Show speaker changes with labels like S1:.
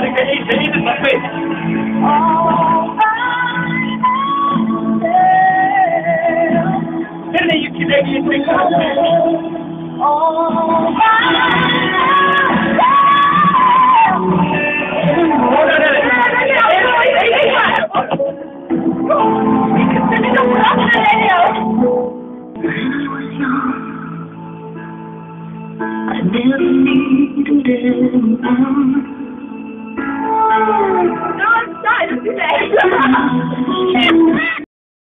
S1: Celine is my face. And then you Canadian thing.
S2: I never needed anyone.
S3: No, I'm sorry.